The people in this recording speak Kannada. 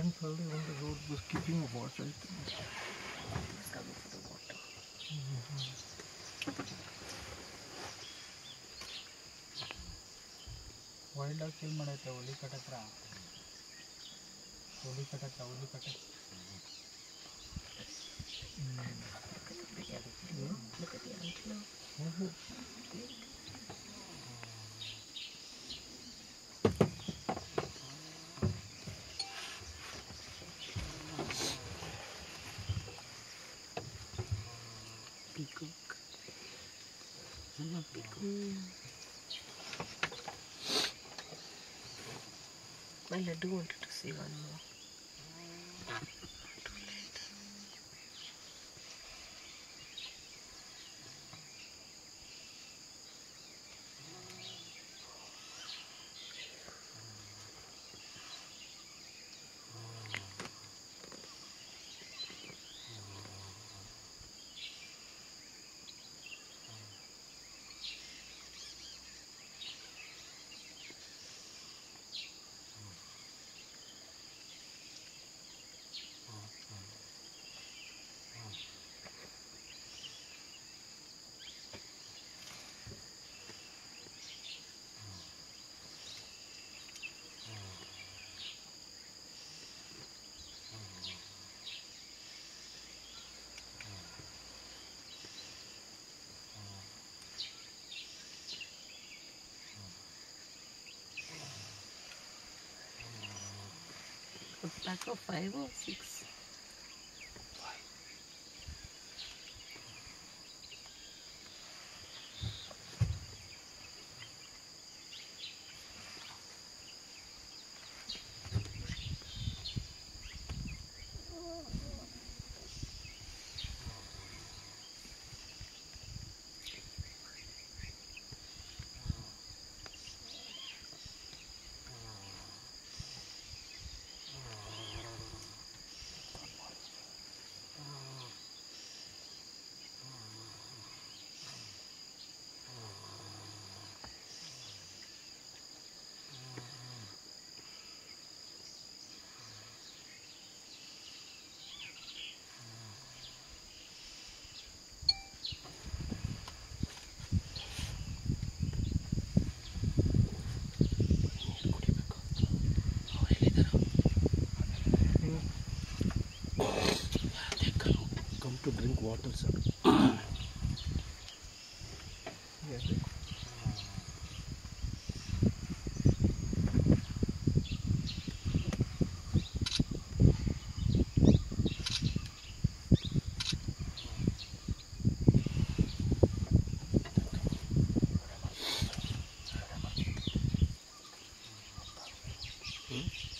Eventually, when the road was keeping water, I think. It's coming for the water. Wild dog kill ಮಾಡೈತೆ ಹುಲಿ ಕಟ್ಟತ್ರ ಹುಲಿ ಕಟ್ಟತ್ರ Look at the antelope. Peacock. I love peacock. Well, I do want to see one more. Too late. A pack of 5 or 6? Come to drink water, sir. Yes. Hmm?